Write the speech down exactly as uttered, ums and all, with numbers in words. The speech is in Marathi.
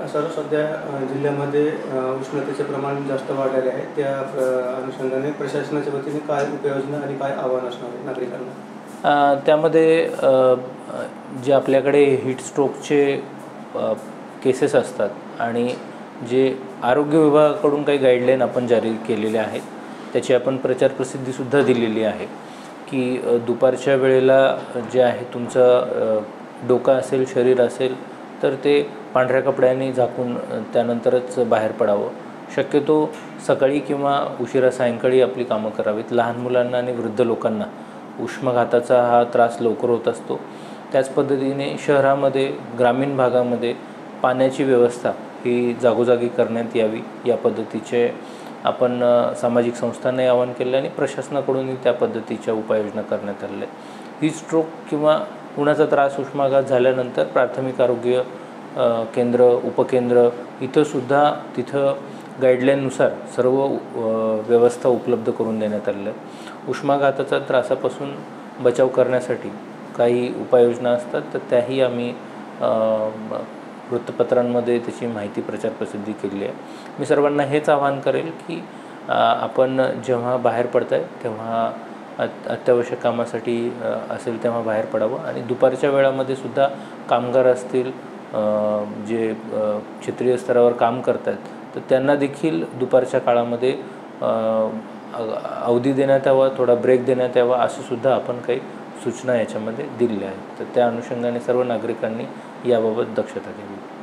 सर सध्या अ, जिल्ह्यामध्ये अ, उष्णतेचे प्रमाण जास्त वाढलेले आहे. त्या अ, अनुषंगाने प्रशासनाच्या वतीने काय उपाययोजना आणि काय आव्हान असणार आहे नागरिकांना? अ, त्यामध्ये अ, अ, जे आपल्याकडे हीट स्ट्रोकचे अ, केसेस असतात आणि जे आरोग्य विभागाकडून काही गाईडलाईन आपण जारी केलेले आहेत, त्याची आपण प्रचार प्रसिद्धीसुद्धा दिलेली आहे की अ, दुपारच्या वेळेला जे आहे तुमचं अ, डोकं असेल, शरीर असेल तर ते पांढऱ्या कपड्यांनी झाकून अ, त्यानंतरच बाहेर पडावं. शक्यतो सकाळी किंवा उशिरा सायंकाळी आपली कामं करावीत. लहान मुलांना आणि वृद्ध लोकांना उष्माघाताचा हा त्रास लवकर होत असतो. त्याच पद्धतीने शहरामध्ये, ग्रामीण भागामध्ये पाण्याची व्यवस्था ही जागोजागी करण्यात यावी, या पद्धतीचे आपण सामाजिक संस्थांनाही आवाहन केलं आणि प्रशासनाकडूनही त्या पद्धतीच्या उपाययोजना करण्यात आलेल्या आहेत. हीट स्ट्रोक किंवा उन्हाचा त्रास, उष्माघात झाल्यानंतर प्राथमिक आरोग्य केंद्र, उपकेंद्र इथंसुद्धा तिथं गाईडलाईननुसार सर्व व्यवस्था उपलब्ध करून देण्यात आलेल्या आहेत. उष्माघाताचा त्रासापासून बचाव करण्यासाठी काही उपाययोजना असतात, तर त्याही आम्ही वृत्तपत्रांमध्ये त्याची माहिती प्रचार प्रसिद्धी केली आहे. मी सर्वांना हेच आवाहन करेल की आपण जेव्हा बाहेर पडताय तेव्हा अत अत्यावश्यक कामासाठी असेल तेव्हा बाहेर पडावं आणि दुपारच्या वेळामध्ये सुद्धा कामगार असतील, जे क्षेत्रीय स्तरावर काम करत आहेत, तर त्यांना देखील दुपारच्या काळामध्ये अवधी देण्यात यावा, थोडा ब्रेक देण्यात यावा, असं सुद्धा आपण काही सूचना याच्यामध्ये दिलेल्या आहेत. तर त्या अनुषंगाने सर्व नागरिकांनी याबाबत दक्षता घ्यावी.